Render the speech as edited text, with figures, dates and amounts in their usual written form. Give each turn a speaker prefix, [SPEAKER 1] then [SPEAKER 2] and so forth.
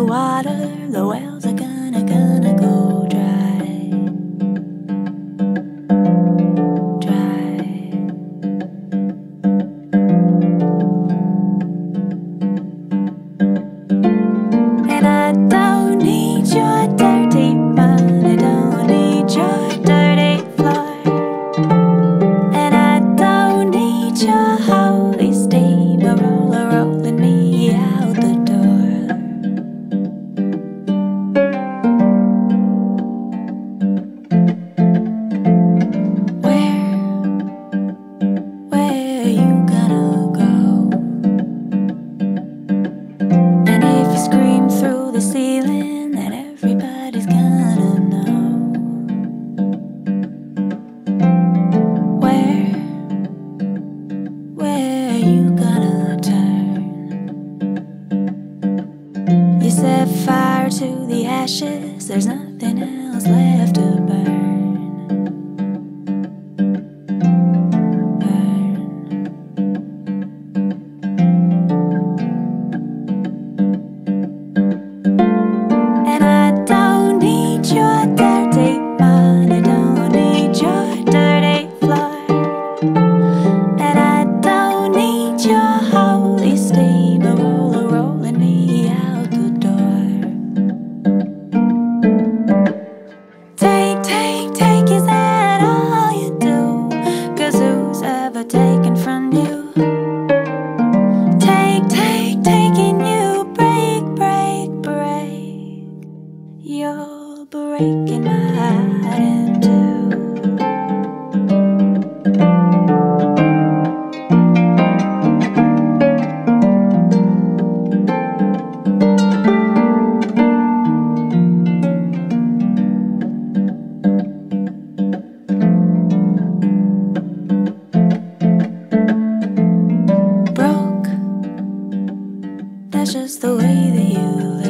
[SPEAKER 1] water, the wells are gonna go dry, dry. And I don't need your dirty mind, I don't need your dirty floor, and I don't need your holy steamroller rolling me out the door. Where you gonna go? And if you scream through the ceiling, then everybody's gonna know. Where you gonna turn? You set fire to the ashes, there's nothing else left to burn. And I don't need your dirty mind, I don't need your dirty floor, and I don't need your holy steamroller rolling me out the door. Take, is that all you do? 'Cause who's ever taken from you? Taking you break. You're breaking my heart in two. Broke, that's just the way that you live.